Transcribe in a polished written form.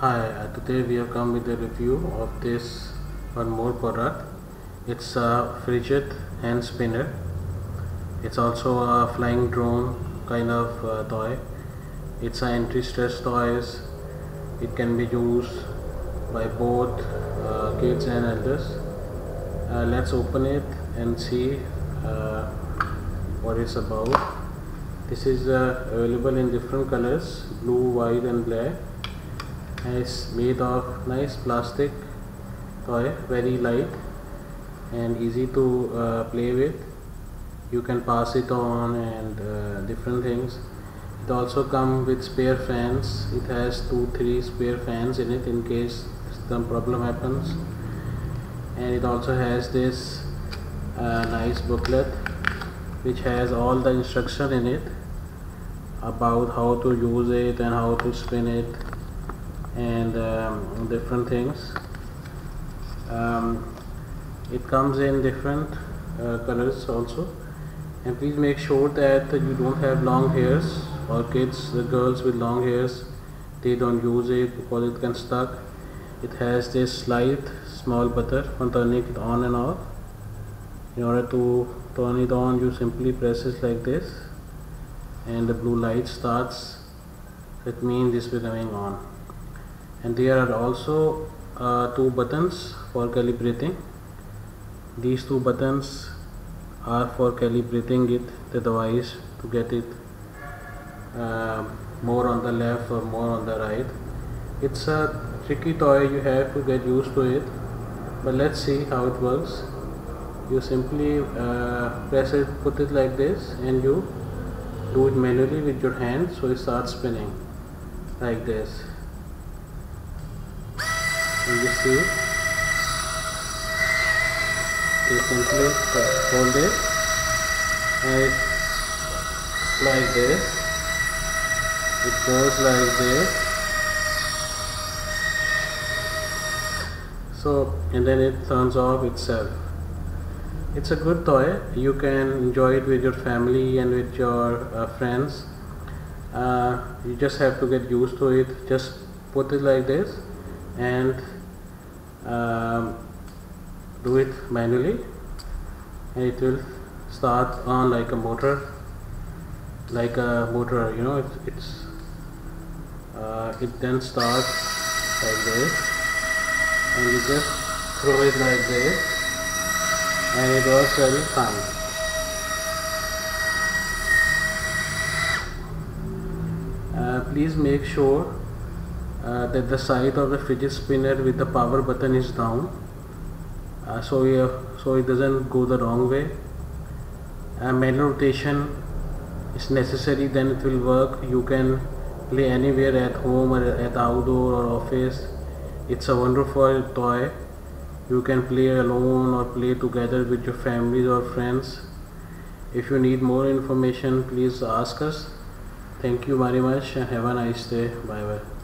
Hi, today we have come with a review of this one more product. It's a Frigid hand spinner. It's also a flying drone kind of toy. It's an anti-stress toys. It can be used by both kids and elders. Let's open it and see what it's about. This is available in different colors: blue, white and black. And it's made of nice plastic toy, very light and easy to play with. You can pass it on and different things. It also comes with spare fans. It has 2-3 spare fans in it in case some problem happens. And it also has this nice booklet which has all the instruction in it about how to use it and how to spin it and different things. It comes in different colors also, and please make sure that you don't have long hairs, or kids, the girls with long hairs, they don't use it because it can stuck. It has this slight small button for turning it on and off. In order to turn it on, you simply press it like this and the blue light starts. That means this will be coming on. And there are also 2 buttons for calibrating. These 2 buttons are for calibrating the device to get it more on the left or more on the right. It's a tricky toy, you have to get used to it, but let's see how it works. You simply press it, put it like this, and you do it manually with your hand, so it starts spinning like this. And you see, you simply hold it and it's like this, it goes like this, so, and then it turns off itself. It's a good toy. You can enjoy it with your family and with your friends. You just have to get used to it. Just put it like this and do it manually, and it will start on like a motor, you know. It then starts like this, and you just throw it like this, and it works very fine. Please make sure that the side of the fidget spinner with the power button is down, so it doesn't go the wrong way. Manual rotation is necessary, then it will work. You can play anywhere, at home or at outdoor or office. It's a wonderful toy. You can play alone or play together with your families or friends. If you need more information, please ask us. Thank you very much and have a nice day. Bye bye.